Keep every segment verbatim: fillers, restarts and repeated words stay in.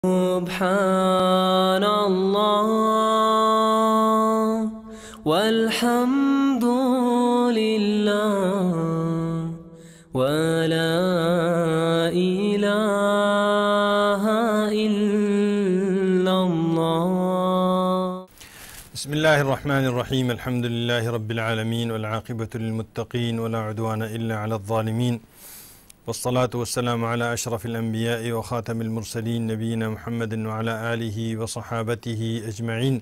سبحان الله والحمد لله ولا إله إلا الله. بسم الله الرحمن الرحيم. الحمد لله رب العالمين والعاقبة للمتقين ولا عدوان إلا على الظالمين، والصلاة والسلام على أشرف الأنبياء وخاتم المرسلين نبينا محمد وعلى آله وصحابته أجمعين.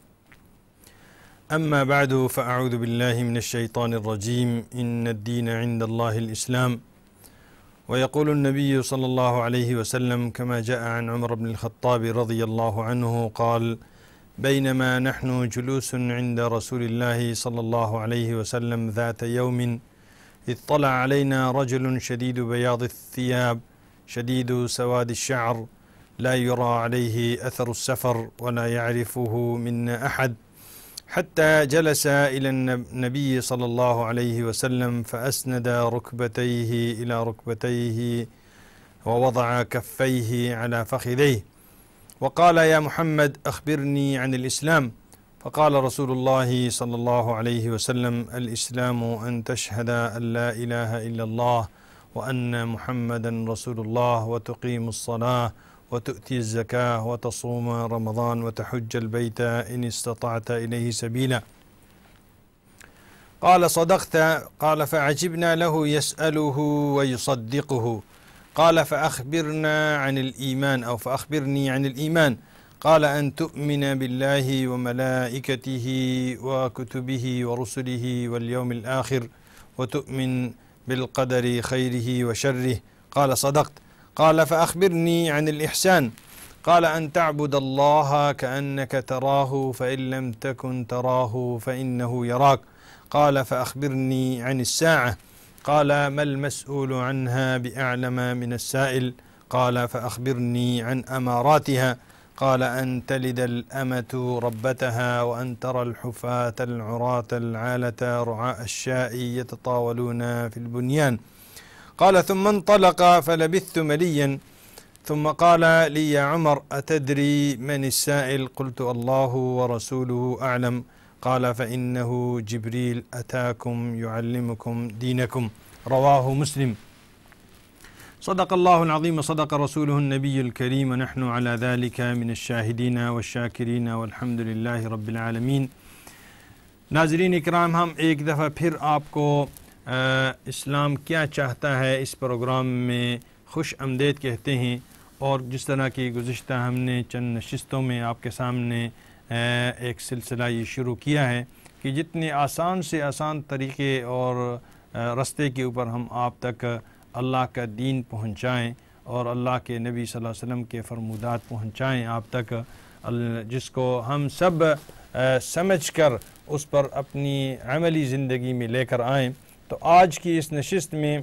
أما بعد، فأعوذ بالله من الشيطان الرجيم. إن الدين عند الله الإسلام. ويقول النبي صلى الله عليه وسلم كما جاء عن عمر بن الخطاب رضي الله عنه قال: بينما نحن جلوس عند رسول الله صلى الله عليه وسلم ذات يوم، إذ طلع علينا رجل شديد بياض الثياب شديد سواد الشعر، لا يرى عليه أثر السفر ولا يعرفه منا أحد، حتى جلس إلى النبي صلى الله عليه وسلم فأسند ركبتيه إلى ركبتيه ووضع كفيه على فخذيه وقال: يا محمد أخبرني عن الإسلام. فقال رسول الله صلى الله عليه وسلم: الإسلام أن تشهد أن لا إله إلا الله وأن محمدا رسول الله، وتقيم الصلاة وتؤتي الزكاة وتصوم رمضان وتحج البيت إن استطعت إليه سبيلا. قال: صدقت. قال: فعجبنا له يسأله ويصدقه. قال: فأخبرنا عن الإيمان أو فأخبرني عن الإيمان. قال: أن تؤمن بالله وملائكته وكتبه ورسله واليوم الآخر، وتؤمن بالقدر خيره وشره. قال: صدقت. قال: فأخبرني عن الإحسان. قال: أن تعبد الله كأنك تراه فإن لم تكن تراه فإنه يراك. قال: فأخبرني عن الساعة. قال: ما المسؤول عنها بأعلم من السائل. قال: فأخبرني عن أماراتها. قال: أن تلد الأمة ربتها، وأن ترى الحفاة العراة العالة رعاء الشاء يتطاولون في البنيان. قال: ثم انطلق فلبثت مليا، ثم قال لي: يا عمر أتدري من السائل؟ قلت: الله ورسوله أعلم. قال: فإنه جبريل أتاكم يعلمكم دينكم. رواه مسلم. صدق الله العظيم وصدق رسوله النبي الكريم، ونحن على ذلك من الشاهدين والشاكرين والحمد لله रब्बिल आलमीन। नाज़रीन इकराम, हम एक दफ़ा फिर आपको इस्लाम क्या चाहता है इस प्रोग्राम में खुश आमदीद कहते हैं। और जिस तरह की गुज़िश्ता हमने चंद नशिस्तों में आपके सामने एक सिलसिला ये शुरू किया है कि जितने आसान से आसान तरीक़े और रास्ते के ऊपर हम आप तक अल्लाह का दीन पहुँचाएँ और अल्लाह के नबी सल्लल्लाहु अलैहि वसल्लम के फरमूदात पहुँचाएँ आप तक, जिसको हम सब समझ कर उस पर अपनी अमली ज़िंदगी में लेकर आएँ। तो आज की इस नशिस्त में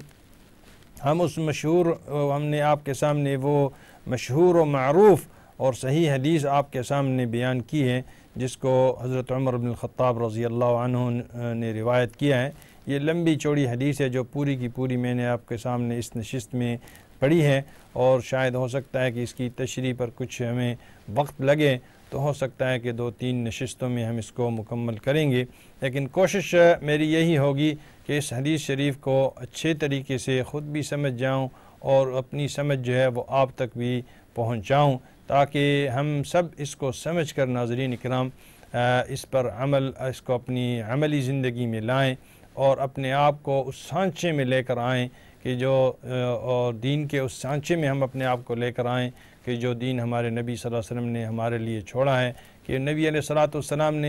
हम उस मशहूर हमने आपके सामने वो मशहूर व मारूफ़ और सही हदीस आपके सामने बयान की है, जिसको हज़रत उमर बिन ख़त्ताब रज़ी अल्लाह अन्हु ने रिवायत किया है। ये लंबी चौड़ी हदीस है जो पूरी की पूरी मैंने आपके सामने इस नशिस्त में पढ़ी है, और शायद हो सकता है कि इसकी तशरीह पर कुछ हमें वक्त लगे, तो हो सकता है कि दो तीन नशिस्तों में हम इसको मुकम्मल करेंगे। लेकिन कोशिश मेरी यही होगी कि इस हदीस शरीफ को अच्छे तरीके से ख़ुद भी समझ जाऊँ और अपनी समझ जो है वो आप तक भी पहुँचाऊँ, ताकि हम सब इसको समझ कर नाज़रीन इकराम इस पर अमल इसको अपनी अमली ज़िंदगी में लाएँ और अपने आप को उस सांचे में लेकर आएँ कि जो और दीन के उस सांचे में हम अपने आप को लेकर आएँ कि जो दीन हमारे नबी सल्लल्लाहु अलैहि वसल्लम ने हमारे लिए छोड़ा है। कि नबी अलैहिस्सलातु वस्सलाम ने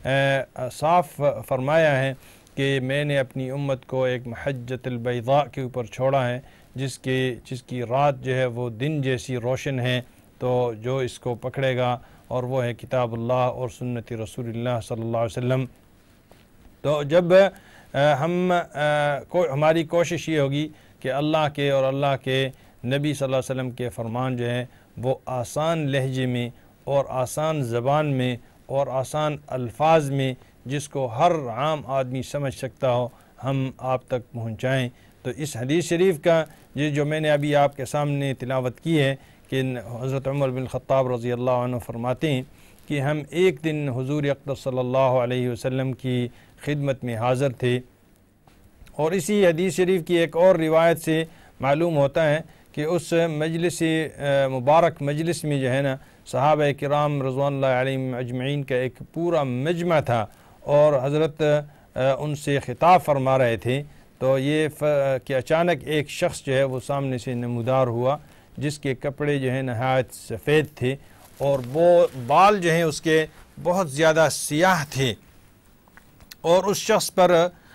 साफ़ फरमाया है कि मैंने अपनी उम्मत को एक महज्जतुल बैज़ा के ऊपर छोड़ा है, जिसके जिसकी रात जो है वो दिन जैसी रोशन है। तो जो इसको पकड़ेगा और वो है किताबुल्लाह और सुन्नत रसूलुल्लाह सल्लल्लाहु अलैहि वसल्लम। तो जब हम को हमारी कोशिश ये होगी कि अल्लाह के और अल्लाह के नबी सल्लल्लाहु अलैहि वसल्लम के फ़रमान जो है वो आसान लहजे में और आसान ज़बान में और आसान अल्फाज में, जिसको हर आम आदमी समझ सकता हो, हम आप तक पहुँचाएँ। तो इस हदीस शरीफ का ये जो मैंने अभी आपके सामने तिलावत की है کہ حضرت عمر بن خطاب رضی اللہ عنہ فرماتے ہیں کہ ہم ایک دن حضور اقدس صلی اللہ علیہ وسلم کی خدمت میں حاضر تھے، اور اسی حدیث شریف کی ایک اور روایت سے معلوم ہوتا ہے کہ اس مجلس مبارک مجلس میں جو ہے نا صحابہ کرام رضوان اللہ علیہم اجمعین کا ایک پورا مجمع تھا، اور حضرت ان سے خطاب فرما رہے تھے۔ تو یہ کہ اچانک ایک شخص جو ہے وہ سامنے سے نمودار ہوا، جس کے کپڑے جو ہیں نہایت سفید تھے، اور وہ بال جو ہیں اس کے بہت زیادہ سیاہ تھے، اور اس شخص پر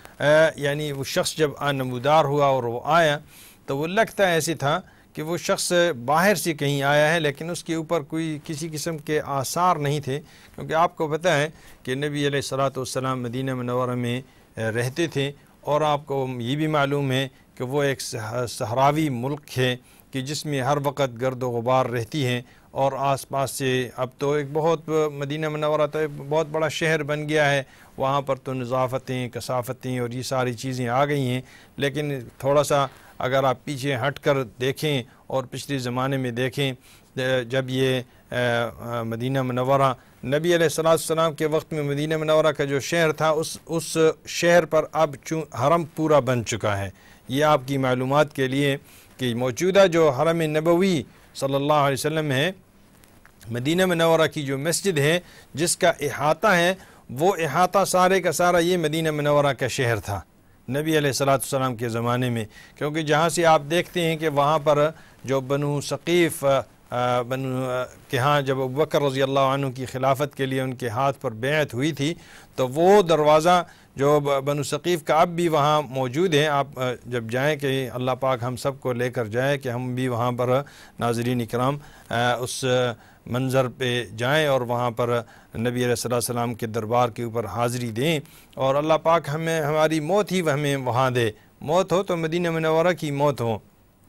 یعنی وہ شخص جب نمودار ہوا اور وہ آیا تو وہ لگتا ایسے تھا کہ وہ شخص باہر سے کہیں آیا ہے، لیکن اس کے اوپر کوئی کسی قسم کے آثار نہیں تھے، کیونکہ آپ کو پتہ ہے کہ نبی علیہ الصلاۃ والسلام مدینہ منورہ میں رہتے تھے، اور آپ کو یہ بھی معلوم ہے کہ وہ ایک صحراوی ملک ہے کہ جس میں ہر وقت گرد و غبار رہتی ہے، اور آس پاس سے اب تو ایک بہت مدینہ منورہ تو ایک بہت بڑا شہر بن گیا ہے، وہاں پر تو نظافتیں کثافتیں اور یہ ساری چیزیں آ گئی ہیں، لیکن تھوڑا سا اگر آپ پیچھے ہٹ کر دیکھیں اور پچھلے زمانے میں دیکھیں جب یہ مدینہ منورہ نبی علیہ الصلوۃ والسلام کے وقت میں مدینہ منورہ کا جو شہر تھا اس اس شہر پر اب چوں حرم پورا بن چکا ہے۔ یہ آپ کی معلومات کے لیے کہ موجودہ جو حرم نبوی صلی اللہ علیہ وسلم ہے، مدینہ منورہ کی جو مسجد ہے جس کا احاطہ ہے، وہ احاطہ سارے کا سارا یہ مدینہ منورہ کا شہر تھا نبی علیہ الصلوۃ والسلام کے زمانے میں، کیونکہ جہاں سے آپ دیکھتے ہیں کہ وہاں پر جو بنو ثقیف بنو کہ ہاں جب ابوبکر رضی اللہ عنہ کی خلافت کے لیے ان کے ہاتھ پر بیعت ہوئی تھی، تو وہ دروازہ جو بنو ثقیف کا اب بھی وہاں موجود ہے۔ آپ جب جائیں کہ اللہ پاک ہم سب کو لے کر جائے کہ ہم بھی وہاں پر ناظرین اکرام اس منظر پہ جائیں اور وہاں پر نبی علیہ الصلوۃ والسلام کے دربار کے اوپر حاضری دیں، اور اللہ پاک ہمیں ہماری موت ہی ہمیں وہاں دے، موت ہو تو مدینہ منورہ کی موت ہو۔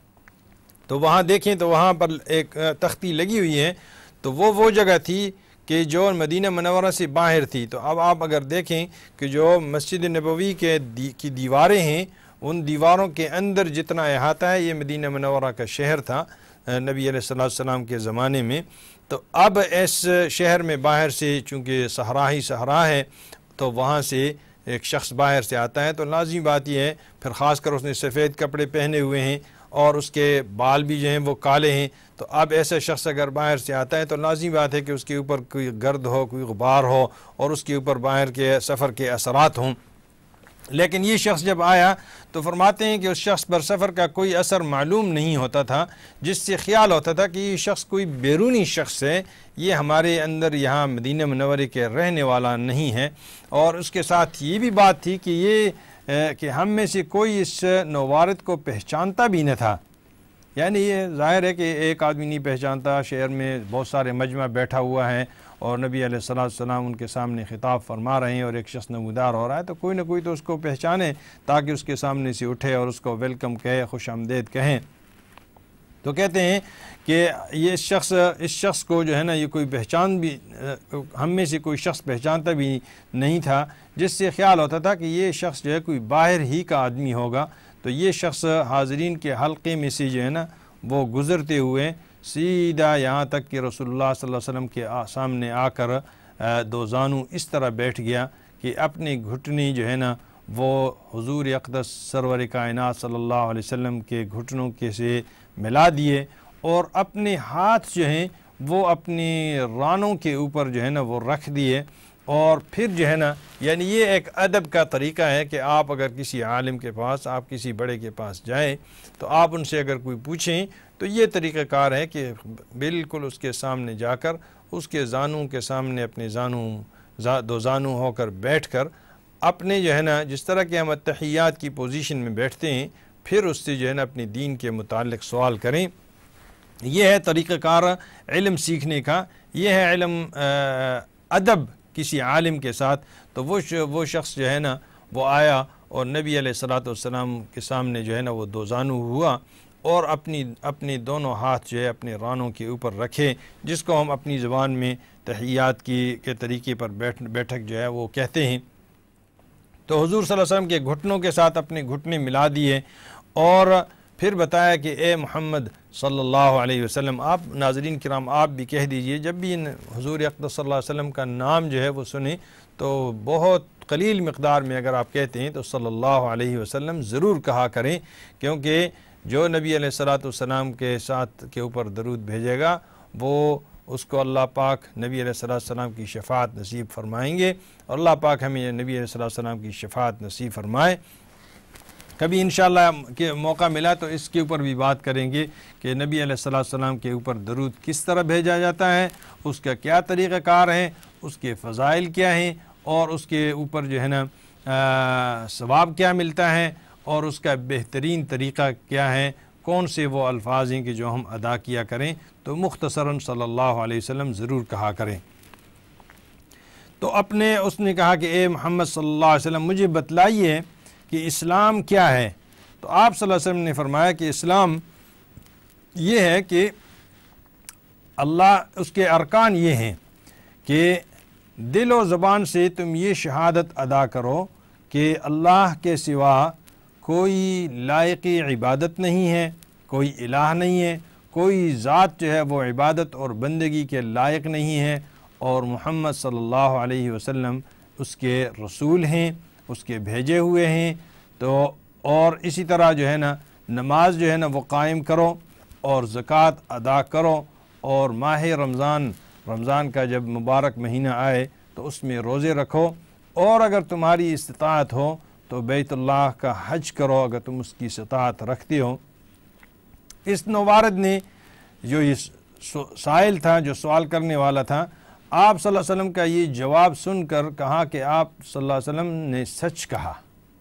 تو وہاں دیکھیں تو وہاں پر ایک تختی لگی ہوئی ہے، تو وہ وہ جگہ تھی کہ جو مدینہ منورہ سے باہر تھی۔ تو اب آپ اگر دیکھیں کہ جو مسجد نبوی کے دی کی دیواریں ہیں، ان دیواروں کے اندر جتنا احاطہ ہے یہ مدینہ منورہ کا شہر تھا نبی علیہ الصلوۃ والسلام کے زمانے میں۔ تو اب اس شہر میں باہر سے چونکہ صحرا ہی صحرا ہے، تو وہاں سے ایک شخص باہر سے آتا ہے تو لازمی بات یہ ہے، پھر خاص کر اس نے سفید کپڑے پہنے ہوئے ہیں اور اس کے بال بھی جو ہیں وہ کالے ہیں، تو اب ایسا شخص اگر باہر سے آتا ہے تو لازمی بات ہے کہ اس کے اوپر کوئی گرد ہو، کوئی غبار ہو، اور اس کے اوپر باہر کے سفر کے اثرات ہوں۔ لیکن یہ شخص جب آیا تو فرماتے ہیں کہ اس شخص پر سفر کا کوئی اثر معلوم نہیں ہوتا تھا، جس سے خیال ہوتا تھا کہ یہ شخص کوئی بیرونی شخص ہے، یہ ہمارے اندر یہاں مدینہ منورے کے رہنے والا نہیں ہے۔ اور اس کے ساتھ یہ بھی بات تھی کہ یہ کہ ہم میں سے کوئی اس نوارد کو پہچانتا بھی نہ تھا، یعنی یہ ظاہر ہے کہ ایک آدمی نہیں پہچانتا، شہر میں بہت سارے مجمع بیٹھا ہوا ہے اور نبی علیہ الصلوۃ والسلام ان کے سامنے خطاب فرما رہے ہیں اور ایک شخص نمودار ہو رہا ہے، تو کوئی نہ کوئی تو اس کو پہچانے تاکہ اس کے سامنے سے اٹھے اور اس کو ویلکم کہے، خوش آمدید کہیں۔ تو کہتے ہیں کہ یہ شخص اس شخص کو جو ہے نا یہ کوئی پہچان بھی ہم میں سے کوئی شخص پہچانتا بھی نہیں تھا، جس سے خیال ہوتا تھا کہ یہ شخص جو ہے کوئی باہر ہی کا آدمی ہوگا۔ تو یہ شخص حاضرین کے حلقے میں سے جو ہے نا وہ گزرتے ہوئے سیدھا یہاں تک کہ رسول اللہ صلی اللہ علیہ وسلم کے سامنے آ کر دو زانو اس طرح بیٹھ گیا کہ اپنے گھٹنے جو ہے نا وہ حضور اقدس سرور کائنات صلی اللہ علیہ وسلم کے گھٹنوں کے سے ملا دیے، اور اپنے ہاتھ جو ہیں وہ اپنی رانوں کے اوپر جو ہے نا وہ رکھ دیے، اور پھر جو ہے نا یعنی یہ ایک ادب کا طریقہ ہے کہ آپ اگر کسی عالم کے پاس، آپ کسی بڑے کے پاس جائیں تو آپ ان سے اگر کوئی پوچھیں تو یہ طریقہ کار ہے کہ بالکل اس کے سامنے جا کر اس کے زانوں کے سامنے اپنے زانوں دو زانوں ہو کر بیٹھ کر اپنے جو ہے نا جس طرح کہ ہم اتحیات کی پوزیشن میں بیٹھتے ہیں، پھر اس سے جو ہے نا اپنی دین کے متعلق سوال کریں۔ یہ ہے طریقہ کار علم سیکھنے کا، یہ ہے علم ادب کسی عالم کے ساتھ۔ تو وہ وہ شخص جو ہے نا وہ آیا اور نبی علیہ الصلوۃ والسلام کے سامنے جو ہے نا وہ دو زانو ہوا اور اپنی اپنے دونوں ہاتھ جو ہے اپنے رانوں کے اوپر رکھے، جس کو ہم اپنی زبان میں تحیات کی کے طریقے پر بیٹھ بیٹھک جو ہے وہ کہتے ہیں۔ تو حضور صلی اللہ علیہ وسلم کے گھٹنوں کے ساتھ اپنے گھٹنے ملا دیے اور پھر بتایا کہ اے محمد صلی اللہ علیہ وسلم. آپ ناظرین کرام آپ بھی کہہ دیجئے جب بھی حضور اقدس صلی اللہ علیہ وسلم کا نام جو ہے وہ سنیں تو بہت قلیل مقدار میں اگر آپ کہتے ہیں تو صلی اللہ علیہ وسلم ضرور کہا کریں، کیونکہ جو نبی علیہ الصلوۃ والسلام کے ساتھ کے اوپر درود بھیجے گا وہ اس کو اللہ پاک نبی علیہ الصلوۃ والسلام کی شفاعت نصیب فرمائیں گے، اور اللہ پاک ہمیں نبی علیہ الصلوۃ والسلام کی شفاعت نصیب فرمائے. کبھی انشاءاللہ کہ موقع ملا تو اس کے اوپر بھی بات کریں گے کہ نبی علیہ الصلوۃ والسلام کے اوپر درود کس طرح بھیجا جاتا ہے، اس کا کیا طریقہ کار ہے، اس کے فضائل کیا ہیں، اور اس کے اوپر جو ہے نا ثواب کیا ملتا ہے، اور اس کا بہترین طریقہ کیا ہے، کون سے وہ الفاظ ہیں کہ جو ہم ادا کیا کریں. تو مختصراً صلی اللہ علیہ وسلم ضرور کہا کریں. تو اپنے اس نے کہا کہ اے محمد صلی اللہ علیہ وسلم مجھے بتلائیے کہ اسلام کیا ہے. تو آپ صلی اللہ علیہ وسلم نے فرمایا کہ اسلام یہ ہے کہ اللہ اس کے ارکان یہ ہیں کہ دل و زبان سے تم یہ شہادت ادا کرو کہ اللہ کے سوا کوئی لائق عبادت نہیں ہے، کوئی الہ نہیں ہے، کوئی ذات جو ہے وہ عبادت اور بندگی کے لائق نہیں ہے، اور محمد صلی اللہ علیہ وسلم اس کے رسول ہیں، اس کے بھیجے ہوئے ہیں. تو اور اسی طرح جو ہے نا نماز جو ہے نا وہ قائم کرو، اور زکوٰۃ ادا کرو، اور ماہ رمضان رمضان کا جب مبارک مہینہ آئے تو اس میں روزے رکھو، اور اگر تمہاری استطاعت ہو تو بیت اللہ کا حج کرو اگر تم اس کی استطاعت رکھتے ہو. اس نوارد نے جو یہ سائل تھا، جو سوال کرنے والا تھا، آپ صلی اللہ علیہ وسلم کا یہ جواب سن کر کہا کہ آپ صلی اللہ علیہ وسلم نے سچ کہا.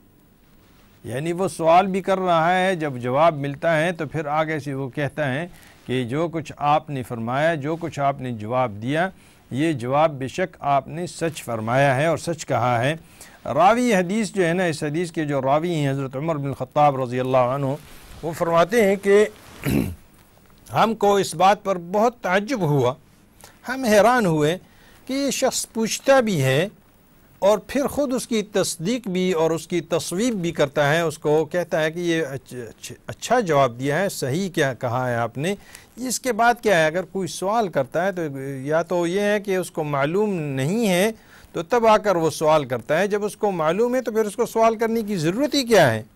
یعنی وہ سوال بھی کر رہا ہے، جب جواب ملتا ہے تو پھر آگے سے وہ کہتا ہے کہ جو کچھ آپ نے فرمایا، جو کچھ آپ نے جواب دیا، یہ جواب بے شک آپ نے سچ فرمایا ہے اور سچ کہا ہے. راوی حدیث جو ہے نا، اس حدیث کے جو راوی ہیں حضرت عمر بن الخطاب رضی اللہ عنہ، وہ فرماتے ہیں کہ ہم کو اس بات پر بہت تعجب ہوا، ہم حیران ہوئے کہ یہ شخص پوچھتا بھی ہے اور پھر خود اس کی تصدیق بھی اور اس کی تصویب بھی کرتا ہے، اس کو کہتا ہے کہ یہ اچھا جواب دیا ہے، صحیح کیا کہا ہے آپ نے. اس کے بعد کیا ہے، اگر کوئی سوال کرتا ہے تو یا تو یہ ہے کہ اس کو معلوم نہیں ہے تو تب آ کر وہ سوال کرتا ہے، جب اس کو معلوم ہے تو پھر اس کو سوال کرنے کی ضرورت ہی کیا ہے.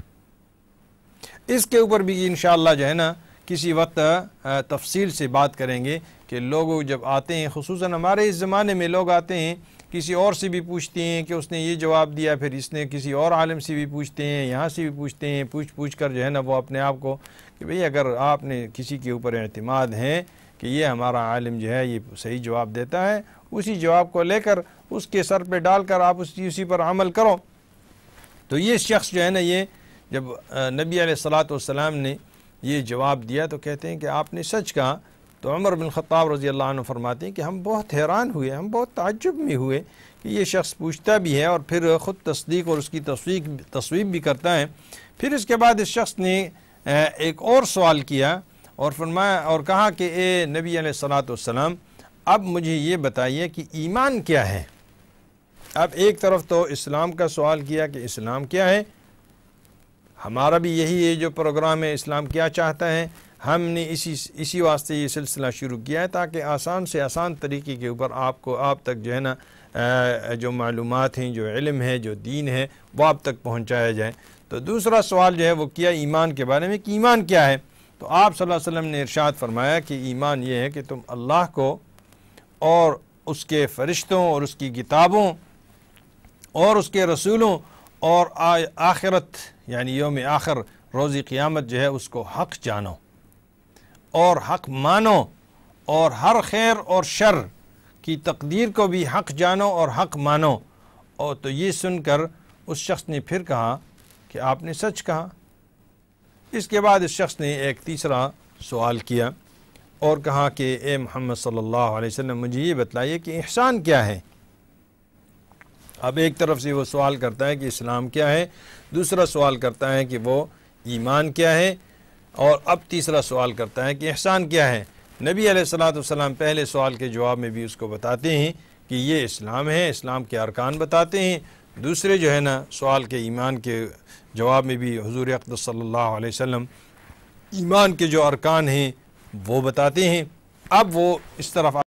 اس کے اوپر بھی انشاءاللہ جو ہے نا کسی وقت تفصیل سے بات کریں گے کہ لوگ جب آتے ہیں، خصوصاً ہمارے اس زمانے میں لوگ آتے ہیں کسی اور سے بھی پوچھتے ہیں کہ اس نے یہ جواب دیا، پھر اس نے کسی اور عالم سے بھی پوچھتے ہیں، یہاں سے بھی پوچھتے ہیں، پوچھ پوچھ کر جو ہے نا وہ اپنے آپ کو کہ بھئی اگر آپ نے کسی کے اوپر اعتماد ہے کہ یہ ہمارا عالم جو ہے یہ صحیح جواب دیتا ہے، اسی جواب کو لے کر اس کے سر پہ ڈال کر آپ اسی اسی پر عمل کرو. تو یہ شخص جو ہے نا یہ جب نبی علیہ الصلوۃ والسلام نے یہ جواب دیا تو کہتے ہیں کہ آپ نے سچ کہا. تو عمر بن خطاب رضی اللہ عنہ فرماتے ہیں کہ ہم بہت حیران ہوئے، ہم بہت تعجب میں ہوئے کہ یہ شخص پوچھتا بھی ہے اور پھر خود تصدیق اور اس کی تصویق تصویب بھی کرتا ہے. پھر اس کے بعد اس شخص نے ایک اور سوال کیا اور فرمایا اور کہا کہ اے نبی علیہ الصلوۃ والسلام اب مجھے یہ بتائیے کہ ایمان کیا ہے. اب ایک طرف تو اسلام کا سوال کیا کہ اسلام کیا ہے، ہمارا بھی یہی ہے جو پروگرام ہے اسلام کیا چاہتا ہے، ہم نے اسی اسی واسطے یہ سلسلہ شروع کیا ہے تاکہ آسان سے آسان طریقے کے اوپر آپ کو آپ تک جو ہے نا جو معلومات ہیں، جو علم ہے، جو دین ہے وہ آپ تک پہنچایا جائے. تو دوسرا سوال جو ہے وہ کیا ایمان کے بارے میں کہ ایمان کیا ہے. تو آپ صلی اللہ علیہ وسلم نے ارشاد فرمایا کہ ایمان یہ ہے کہ تم اللہ کو اور اس کے فرشتوں اور اس کی کتابوں اور اس کے رسولوں اور آخرت یعنی یوم آخر روز قیامت جو ہے اس کو حق جانو اور حق مانو، اور ہر خیر اور شر کی تقدیر کو بھی حق جانو اور حق مانو. اور تو یہ سن کر اس شخص نے پھر کہا کہ آپ نے سچ کہا. اس کے بعد اس شخص نے ایک تیسرا سوال کیا اور کہا کہ اے محمد صلی اللہ علیہ وسلم مجھے یہ بتلائیے کہ احسان کیا ہے. اب ایک طرف سے وہ سوال کرتا ہے کہ اسلام کیا ہے، دوسرا سوال کرتا ہے کہ وہ ایمان کیا ہے، اور اب تیسرا سوال کرتا ہے کہ احسان کیا ہے. نبی علیہ الصلوۃ والسلام پہلے سوال کے جواب میں بھی اس کو بتاتے ہیں کہ یہ اسلام ہے، اسلام کے ارکان بتاتے ہیں. دوسرے جو ہے نا سوال کے ایمان کے جواب میں بھی حضور اقدس صلی اللہ علیہ وسلم ایمان کے جو ارکان ہیں وہ بتاتے ہیں۔ اب وہ اس طرف